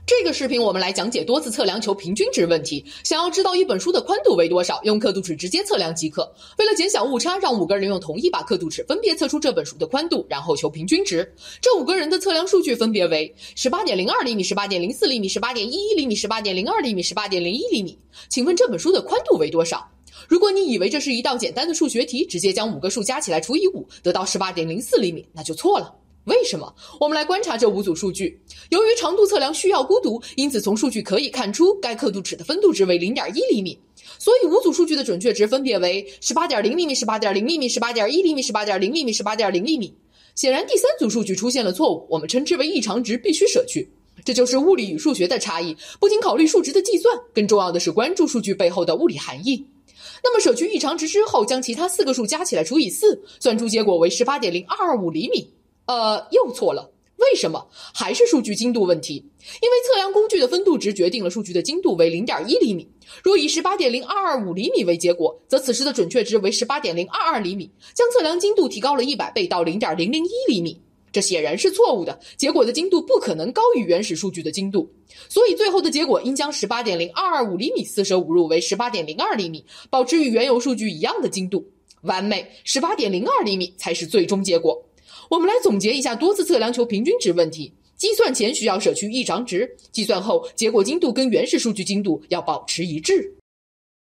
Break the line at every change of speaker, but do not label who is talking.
这个视频我们来讲解多次测量求平均值问题。想要知道一本书的宽度为多少，用刻度尺直接测量即可。为了减小误差，让5个人用同一把刻度尺分别测出这本书的宽度，然后求平均值。这5个人的测量数据分别为 18.02 厘米、18.04 厘米、18.11厘米、18.02厘米、18.01厘米。请问这本书的宽度为多少？如果你以为这是一道简单的数学题，直接将5个数加起来除以5，得到 18.04 厘米，那就错了。为什么？我们来观察这5组数据。由于长度测量需要孤独，因此从数据可以看出该刻度尺的分度值为 0.1 厘米。所以5组数据的准确值分别为 18.0 厘米、18.0厘米、18.1厘米、18.0厘米、18.0厘米。显然第3组数据出现了错误，我们称之为异常值，必须舍去。这就是物理与数学的差异，不仅考虑数值的计算，更重要的是关注数据背后的物理含义。那么舍去异常值之后，将其他4个数加起来除以4，算出结果为 18.0225 厘米。又错了。为什么？还是数据精度问题。因为测量工具的分度值决定了数据的精度为 0.1 厘米。若以 18.0225 厘米为结果，则此时的准确值为 18.022 厘米，将测量精度提高了100倍到 0.001 厘米。这显然是错误的，结果的精度不可能高于原始数据的精度。所以最后的结果应将 18.0225 厘米四舍5入为 18.02 厘米，保持与原有数据一样的精度。完美， 18.02 厘米才是最终结果。我们来总结一下多次测量求平均值问题。计算前需要舍去异常值，计算后结果精度跟原始数据精度要保持一致。